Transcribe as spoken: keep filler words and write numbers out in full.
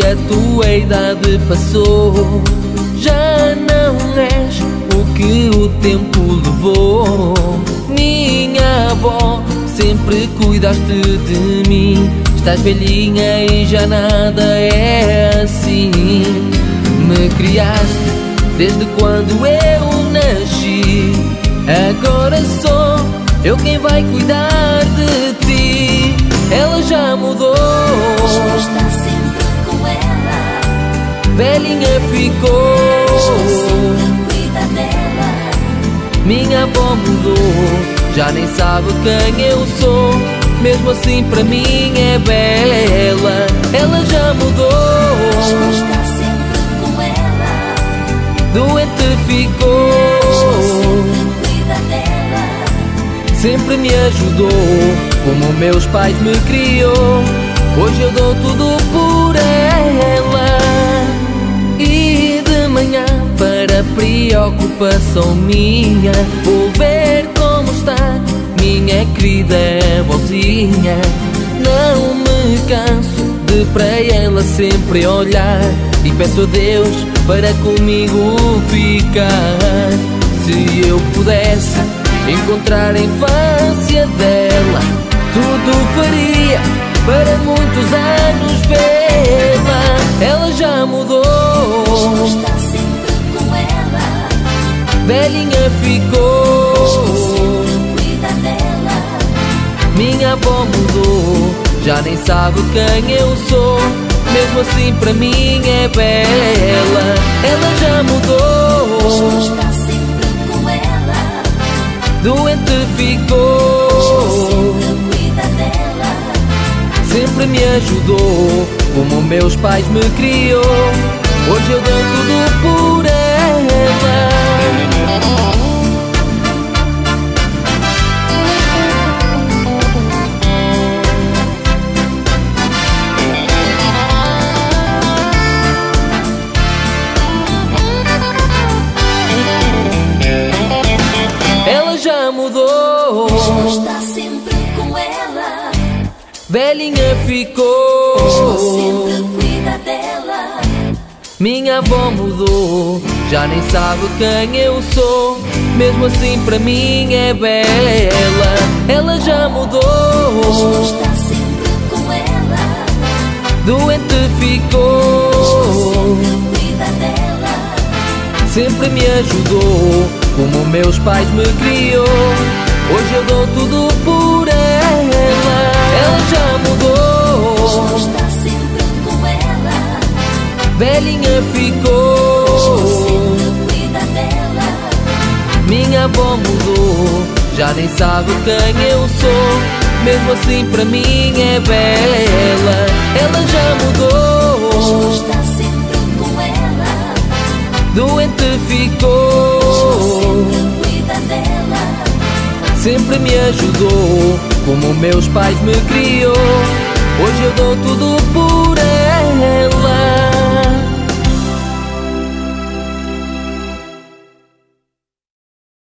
a tua idade passou. Já não és o que o tempo levou. Minha avó, sempre cuidaste de mim. Estás velhinha e já nada é assim. Me criaste desde quando eu nasci. Agora sou eu quem vai cuidar de ti. Ela já mudou, mas tu estás sempre com ela. velhinha ficou, mas tu sempre cuida dela. minha avó mudou, já nem sabe quem eu sou. Mesmo assim para mim é bela. Ela já mudou, mas tu estás sempre com ela. doente ficou, mas tu sempre cuida dela. sempre me ajudou, como meus pais me criou. Hoje eu dou tudo por ela. E de manhã, para preocupação minha, vou ver como está minha querida vozinha. Não me canso de para ela sempre olhar, e peço a Deus para comigo ficar. Se eu pudesse encontrar a infância dela, tudo faria para muitos anos vê-la. Ela já mudou, mas tu estás sempre com ela. velhinha ficou, mas tu sempre cuida dela. minha avó mudou, já nem sabe quem eu sou. Mesmo assim para mim é bela. Ela já mudou, mas tu estás sempre com ela. doente ficou, mas tu sempre cuida dela. sempre me ajudou, como meus pais me criou. Hoje eu dou tudo por ela. Ela já mudou, mas tu estás sempre com ela. velhinha ficou, mas tu sempre cuida dela. minha avó mudou, já nem sabe quem eu sou. Mesmo assim para mim é bela. Ela já mudou, mas tu estás sempre com ela. doente ficou, mas tu sempre cuida dela. sempre me ajudou, como meus pais me criou. Hoje eu dou tudo por ela. Ela já mudou, mas tu estás sempre com ela. velhinha mas ficou, tu sempre cuida dela. minha avó mudou, já nem sabe quem eu sou. Mesmo assim para mim é bela. Ela já mas mudou, tu estás sempre com ela. doente ficou, mas tu sempre cuida dela. sempre me ajudou, como meus pais me criou. Hoje eu dou tudo por ela.